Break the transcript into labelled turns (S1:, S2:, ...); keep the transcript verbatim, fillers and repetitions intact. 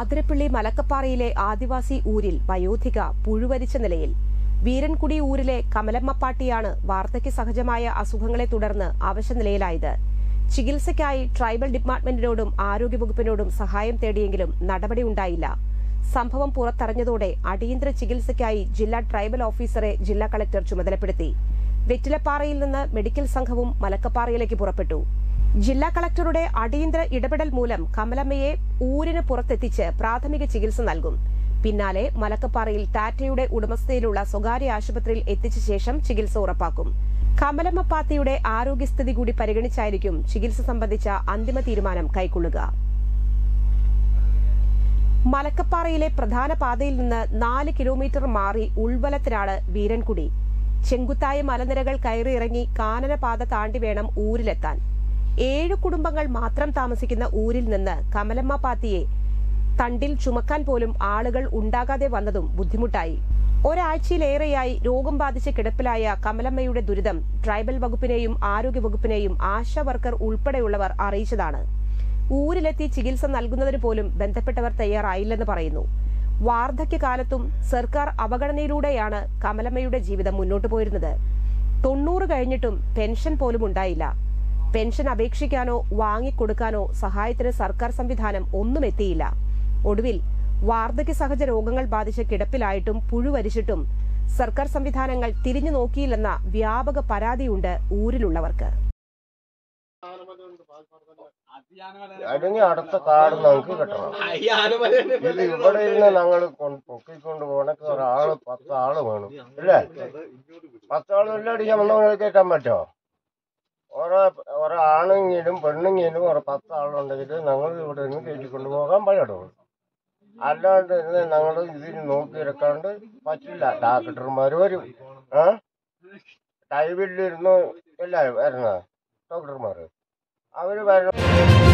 S1: അതിരപ്പള്ളി മലക്കപ്പാറയിലെ ആദിവാസി ഊരിൽ വയോധിക പുഴുവരിച്ച നിലയിൽ. വീരൻകുടി ഊരിലെ കമലമ്മപ്പാട്ടിയാണ് വാർദ്ധക്യ സഹജമായ അസുഖങ്ങളെ തുടർന്ന് അവശനിലയിലായത്. ചികിത്സയ്ക്കായി ട്രൈബൽ ഡിപ്പാർട്ട്മെന്റിനോടും ആരോഗ്യവകുപ്പിനോടും സഹായം തേടിയെങ്കിലും നടപടിയുണ്ടായില്ല. സംഭവം പുറത്തറിഞ്ഞതോടെ അടിയന്തര ചികിത്സയ്ക്കായി ജില്ലാ ട്രൈബൽ ഓഫീസറെ ജില്ലാ കളക്ടർ ചുമതലപ്പെടുത്തി. വെറ്റിലപ്പാറയിൽ നിന്ന് മെഡിക്കൽ സംഘവും മലക്കപ്പാറയിലേക്ക് പുറപ്പെട്ടു. ജില്ലാ കളക്ടറുടെ അടിയന്തര ഇടപെടൽ മൂലം കമലമ്മയെ ഊരിന് പുറത്തെത്തിച്ച് പ്രാഥമിക ചികിത്സ നൽകും. പിന്നാലെ മലക്കപ്പാറയിൽ ടാറ്റയുടെ ഉടമസ്ഥതയിലുള്ള സ്വകാര്യ ആശുപത്രിയിൽ എത്തിച്ച ശേഷം ചികിത്സ ഉറപ്പാക്കും. കമലമ്മപ്പാത്തിയുടെ ആരോഗ്യസ്ഥിതി കൂടി പരിഗണിച്ചായിരിക്കും ചികിത്സ സംബന്ധിച്ച അന്തിമ തീരുമാനം കൈക്കൊള്ളുക. മലക്കപ്പാറയിലെ പ്രധാന പാതയിൽ നിന്ന് നാല് കിലോമീറ്റർ മാറി ഉൾവലത്തിലാണ് വീരൻകുടി. ചെങ്കുത്തായ മലനിരകൾ കയറിയിറങ്ങി കാനനപാത താണ്ടി വേണം ഊരിലെത്താൻ. ഏഴു കുടുംബങ്ങൾ മാത്രം താമസിക്കുന്ന ഊരിൽ നിന്ന് കമലമ്മപ്പാത്തിയെ തണ്ടിൽ ചുമക്കാൻ പോലും ആളുകൾ ഉണ്ടാകാതെ വന്നതും ബുദ്ധിമുട്ടായി. ഒരാഴ്ചയിലേറെയായി രോഗം ബാധിച്ച് കിടപ്പിലായ കമലമ്മയുടെ ദുരിതം ട്രൈബൽ വകുപ്പിനെയും ആരോഗ്യവകുപ്പിനെയും ആശാ വർക്കർ ഉൾപ്പെടെയുള്ളവർ അറിയിച്ചതാണ്. ഊരിലെത്തി ചികിത്സ നൽകുന്നതിന് പോലും ബന്ധപ്പെട്ടവർ തയ്യാറായില്ലെന്ന് പറയുന്നു. വാർദ്ധക്യകാലത്തും സർക്കാർ അവഗണനയിലൂടെയാണ് കമലമ്മയുടെ ജീവിതം മുന്നോട്ടു പോയിരുന്നത്. തൊണ്ണൂറ് കഴിഞ്ഞിട്ടും പെൻഷൻ പോലും ഉണ്ടായില്ല. പെൻഷൻ അപേക്ഷിക്കാനോ വാങ്ങിക്കൊടുക്കാനോ സഹായത്തിന് സർക്കാർ സംവിധാനം ഒന്നും എത്തിയില്ല. ഒടുവിൽ വാർദ്ധക്യ സഹജ രോഗങ്ങൾ ബാധിച്ച് കിടപ്പിലായിട്ടും പുഴുവരിച്ചിട്ടും സർക്കാർ സംവിധാനങ്ങൾ തിരിഞ്ഞു നോക്കിയില്ലെന്ന വ്യാപക പരാതിയുണ്ട് ഊരിലുള്ളവർക്ക്.
S2: അല്ലെങ്കിൽ അടുത്ത കാട് നമുക്ക് കിട്ടണം. ഇത് ഇവിടെ ഇരുന്ന് ഞങ്ങൾ പൊക്കിക്കൊണ്ട് പോകണക്ക് ഒരാള് പത്താള് വേണം അല്ലേ? പത്താള് എല്ലാം അടിക്കാൻ വന്നവങ്ങൾ കേൾക്കാൻ പറ്റോ? ഓരോ ഓരോ ആണെങ്കിലും പെണ്ണെങ്കിലും ഒരു പത്താളുണ്ടെങ്കിൽ ഞങ്ങൾ ഇവിടെ നിന്ന് കയറ്റിക്കൊണ്ട് പോകാൻ പറ്റുള്ളൂ. അല്ലാണ്ട് ഞങ്ങൾ ഇതിന് നോക്കിയെടുക്കാണ്ട് പറ്റില്ല. ഡോക്ടർമാർ വരും, ആ ടൈബിലിരുന്ന് എല്ലാം വരണ ഡോക്ടർമാർ അവര് വരണം.